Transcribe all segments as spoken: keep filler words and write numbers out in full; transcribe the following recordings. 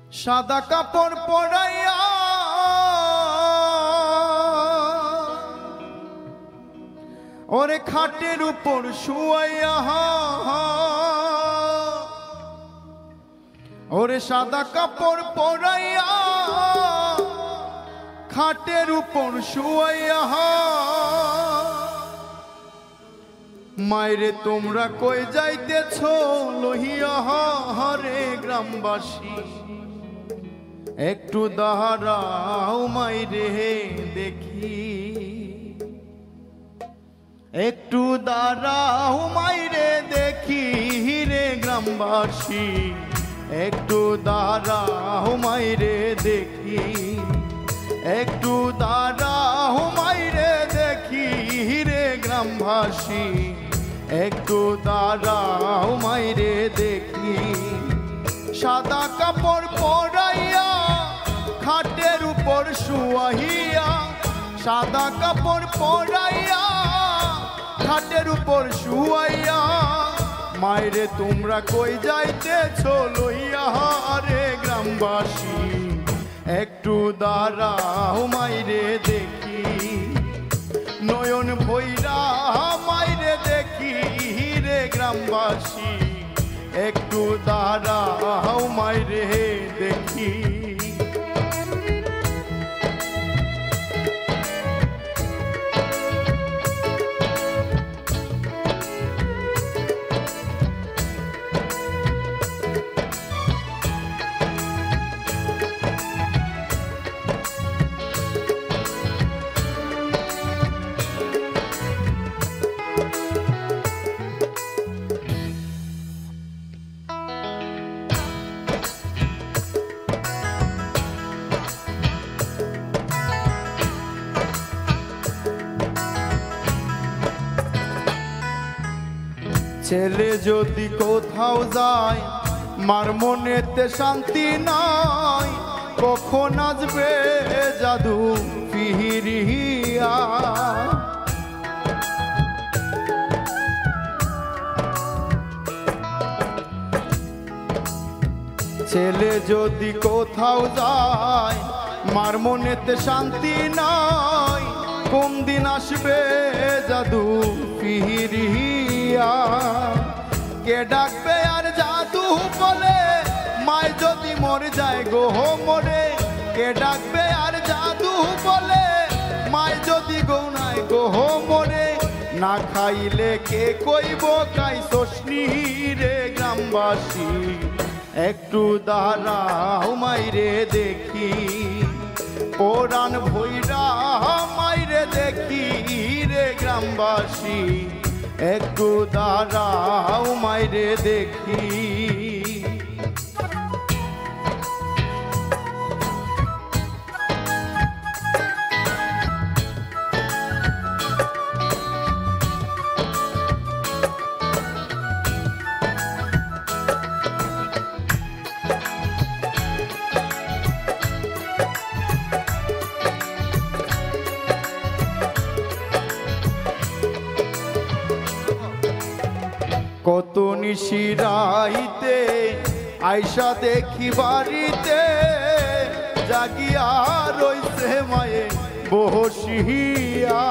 সাদা কাপড় পরাইয়া ওরে খাটের উপর শুয়াইয়া ওরে সাদা কাপড় পরাইয়া খাটের উপর শুয়াইয়া মাইরে তোমরা কই যাইতেছ লহিয়া হরে গ্রামবাসী একটু দাঁড়াও মাইরে দেখি একটু দাঁড়াও মাইরে দেখি রে গ্রামবাসী একটু দাঁড়াও মাইরে দেখি একটু দাঁড়াও মাইরে দেখি রে গ্রামবাসী একটু দাঁড়াও মাইরে দেখি সাদা কাপড় পরাইয়া খাটের উপর শুয়াইয়া সাদা কাপড় পরাইয়া খাটের উপর শুয়াইয়া মাইরে তোমরা কই যাইতেছ লইয়া রে গ্রামবাসী একটু দাঁড়াও মাইরে দেখি নয়ন ভৈরা মাইরে দেখি রে গ্রামবাসী একটু দাঁড়াও মাইরে দেখি ছেলে যদি কোথাও যায় মার মনেতে শান্তি নাই কখন আসবে জাদু ফিরিয়া ছেলে যদি কোথাও যায় মার মনেতে শান্তি নাই কোন দিন আসবে জাদু ফিরিয়া কে ডাকবে আর জাদু বলে মায় যদি মরে যায় গো মরে কে ডাকবে আর জাদু বলে মায় যদি গৌনায় গো মরে না খাইলে কে কইব কাই শোষনি রে গ্রামবাসী একটু দাঁড়াও মাইরে দেখি পুরাণ ভৈরা মাইরে দেখি রে গ্রামবাসী একটু দাঁড়াও মাইরে দেখি কত নিশিরাইতে আইসা দেখি বাড়িতে জাগিয়া রইছে মায়ে বসিয়া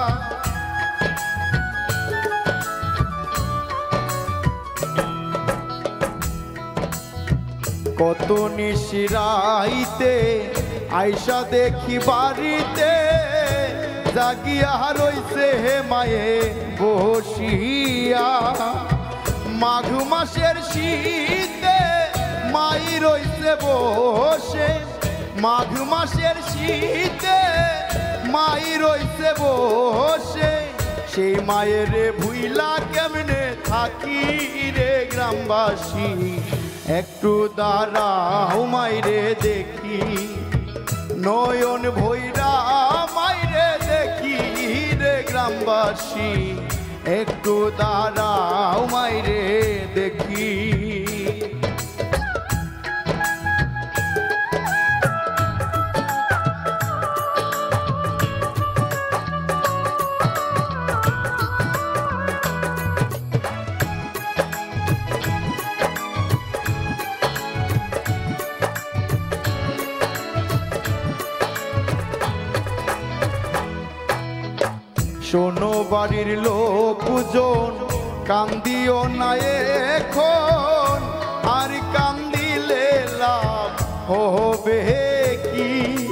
কত নিশিরাইতে আইসা দেখি বাড়িতে জাগিয়া রইছে মায়ে বসিয়া মাঘ মাসের শীতে মাই রইছে বসে মাঘ মাসের শীতে মাই রইছে বসে সেই মায়ের ভুইলা কেমনে থাকি রে গ্রামবাসী একটু দাঁড়াও মাইরে দেখি নয়ন ভৈরা মাইরে দেখি রে গ্রামবাসী একটু দাঁড়াও মাইরে দেখি শোনো বাড়ির লোকজন কান্দিও না এখন, আর কান্দিলে লাভ হবে কি?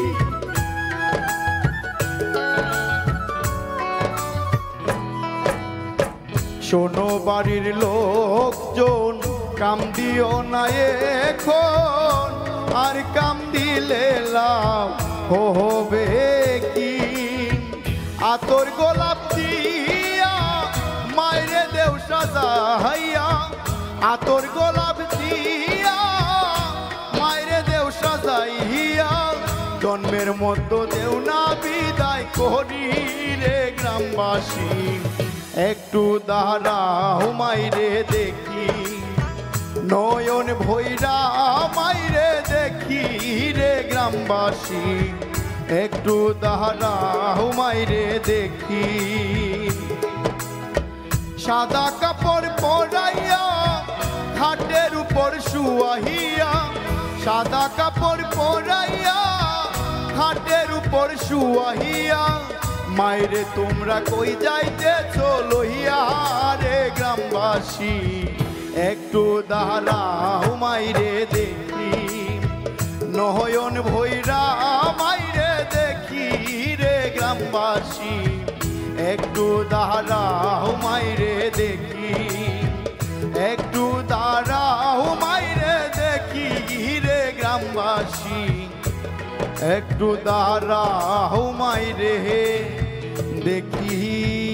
শোনো বাড়ির লোকজন কান্দিও না এখন, আর কান্দিলে লাভ হবে কি? আতর গোলাপ দিয়া মাইরে দেও সাজাইয়া, আতর গোলাপ দিয়া মাইরে দেও সাজাইয়া, জন্মের মতো দেও না বিদায় করি রে গ্রামবাসী। একটু দাঁড়াও মাইরে দেখি, নয়ন ভৈরা মাইরে দেখি রে গ্রামবাসী। একটু দাঁড়াও মাইরে দেখি, সাদা কাপড় পরাইয়া খাটের উপর শুয়াইয়া, সাদা কাপড় পরাইয়া খাটের উপর শুয়াইয়া, মাইরে তোমরা কই যাইতেছ লইয়া রে গ্রামবাসী। একটু দাঁড়াও মাইরে দেখি, নয়ন ভৈরা মাইরে দেখি রে গ্রামবাসী। একটু দাঁড়াও মাইরে দেখি, একটু দাঁড়াও মাইরে দেখি রে গ্রামবাসী। একটু দাঁড়াও মাইরে দেখি।